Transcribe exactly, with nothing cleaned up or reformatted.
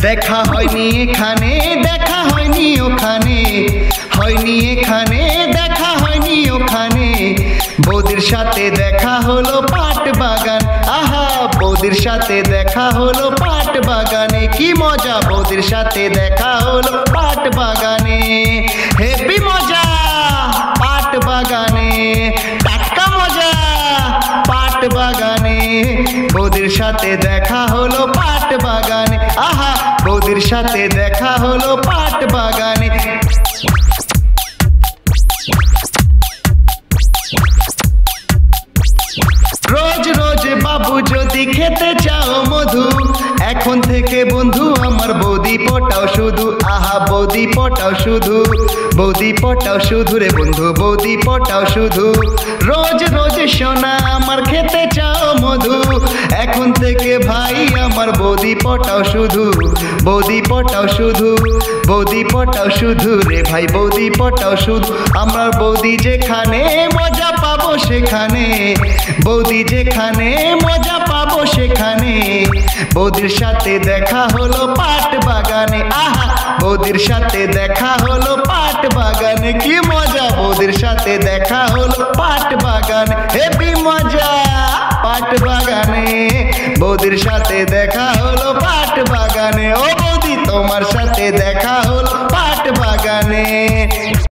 দেখা হয়নি এখানে দেখা হয়নি ওখানে, হয়নি এখানে দেখা হয়নি ওখানে, বৌদির সাথে দেখা হলো পাট বাগান। আহা বৌদির সাথে দেখা হলো পাট বাগানে, কি মজা বৌদির সাথে দেখা হলো পাট বাগানে, হেভি মজা পাট বাগানে, টাটকা মজা পাট বাগানে, বৌদির সাথে দেখা হলো পাট বাগানে। আহা বৌদির সাথে দেখা হলো পাট বাগানে। রোজ রোজ বাবু যদি খেতে চাও মধু, এখন থেকে বন্ধু আমার বৌদি পটাও শুধু। আহা বৌদি পটাও শুধু, বৌদি পটাও শুধু রে বন্ধু, বৌদি পটাও শুধু। রোজ রোজ সোনা আমার খেতে চাও মধু, এখন থেকে ভাই আমার বৌদি পটাও শুধু, বৌদি পটাও শুধু, বৌদি পটাও শুধু রে ভাই, বৌদি পটাও শুধু। আমার বৌদি যেখানে মজা পাবো সেখানে, বৌদি যেখানে মজা পাবো সেখানে, বৌদির সাথে দেখা হলো পাট বাগানে। আহা বৌদির সাথে দেখা হলো পাট বাগানে, কি মজা বৌদির সাথে দেখা হলো পাট বাগানে, হেভি মজা পাট বাগানে, বৌদির সাথে দেখা হলো পাট বাগানে। ও বৌদি তোমার সাথে দেখা হলো পাট বাগানে।